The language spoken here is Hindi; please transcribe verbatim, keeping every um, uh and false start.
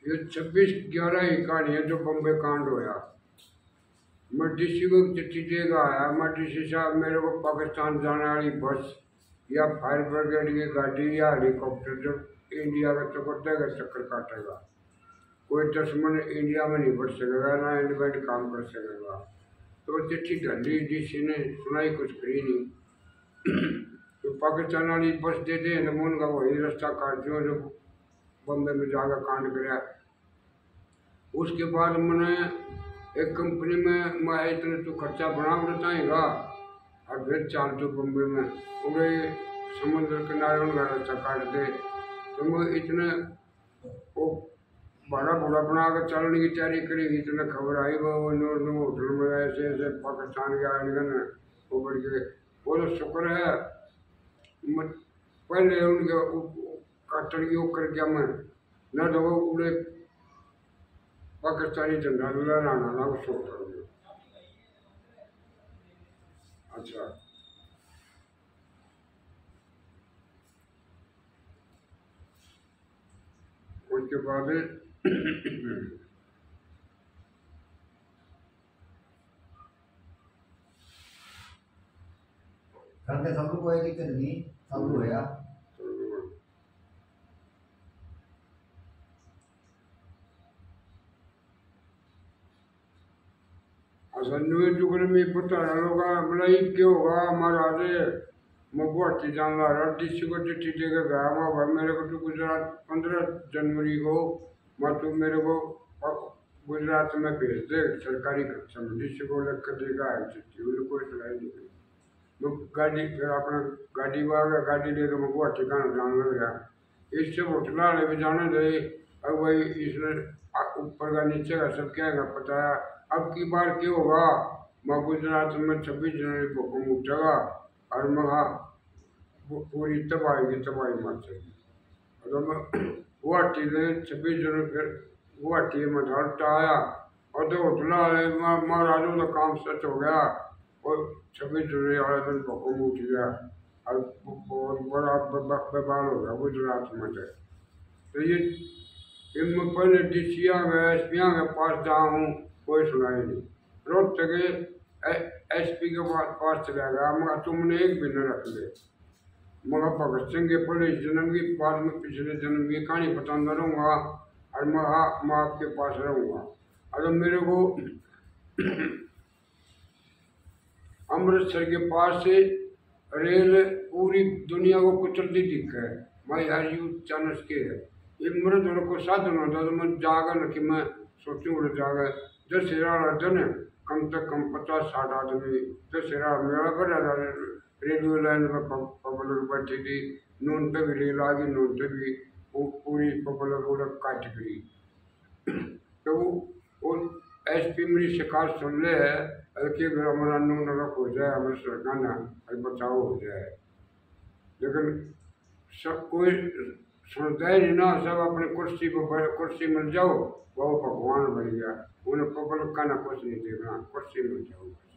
ये छब्बीस ग्यारह की कहानी है जो बम्बे कांड होया। मैं डीसी को चिट्ठी देगा आया, मैं डीसी साहब मेरे को पाकिस्तान जाने वाली बस या फायर ब्रिगेड की गाड़ी या हेलीकॉप्टर जो इंडिया का चक्कर का चक्कर काटेगा, कोई दुश्मन इंडिया में नहीं बढ़ सकेगा, ना इंडिपेंड काम कर सकेगा। तो चिट्ठी ढली, डीसी ने सुनाई कुछ करी नहीं। तो पाकिस्तान वाली बस दे दे नमून का वही रास्ता काट दियो जो बम्बे में जाकर कांड कराया। उसके बाद मैंने एक कंपनी में मैं इतने तो खर्चा बना बताएगा और फिर चाल तो बम्बे में पूरे समुद्र किनारे उनका रास्ता काट दे। तो मैं इतने वो बड़ा बड़ा बना कर चलने की तैयारी करी। इतने खबर आई वो नूर नूर होटल में ऐसे ऐसे पाकिस्तान के आए न वो बढ़ के बोलो शुक्र है पहले उनके काटन की कर गया मैं न तो वो उड़े पाकिस्तानी झंडा लहराना ना वो सोच रहा। अच्छा उसके बाद करते सब लोग कोई दिक्कत नहीं, सब लोग है। न्यूज चुकने में पता होगा मलाई क्यों होगा महाराज मैं गुवाहाटी जान रहा डीसी को चिट्ठी देकर गया मैं भाई मेरे को तो गुजरात पंद्रह जनवरी को मैं तो मेरे को गुजरात में भेज दे सरकारी खर्चा में। डीसी को लिख कर देगा चिट्ठी उन्हें कोई सुनाई नहीं गई। मैं गाड़ी फिर अपना गाड़ी वाला गाड़ी लेकर मैं गुवाहाटी का जान लग गया। इससे होटल वाले भी जाने दे अब वही इसने ऊपर का नीचे का सब क्या है पता है। अब की बार क्या होगा मैं गुजरात में छब्बीस जनवरी को हुक्म उठेगा और महा पूरी तबाही की तबाही मच जाएगी। और मैं गुवाहाटी में छब्बीस जनवरी फिर गुवाहाटी में धरता आया और तो होटल वाले महाराजों का काम सच हो गया और छब्बीस जनवरी वाले दिन हुक्म उठ गया और बहुत बड़ा व्यापार हो गया गुजरात में। तो ये इनमें पहले डीसिया में एस पी के पास जा हूँ कोई सुनाई नहीं। रोज तक एस पी के पास चला गया मगर तुमने एक भी न रख ले। मगर भगत सिंह के पहले जन्म की बाद में पिछले जन्म की कहानी बताता रहूँगा और मैं मैं आपके पास रहूँगा। अगर मेरे को अमृतसर के पास से रेल पूरी दुनिया को कुचलती दिख है मैं हर यूथ चानस के है ये मृत होने को साधन होता तो मैं जागा न कि मैं सोचूं उड़ जागा। दशहरा दिन कम से कम पचास साठ आदमी दशहरा मेला पर रेलवे लाइन में पब्लिक बैठी थी। नून पे भी रेल आ गई नून पे भी पूरी पब्लिक उड़ काट गई। तो वो एस पी मेरी शिकायत सुन ले है कि हमारा नून रख हो जाए हमें सरकार बचाव हो जाए। लेकिन सब कोई सुनता ही नहीं ना सब अपनी कुर्सी पर कुर्सी मिल जाओ वो भगवान बन गया उन्हें पब्लिक का ना कुछ नहीं देखना कुर्सी मिल जाओ।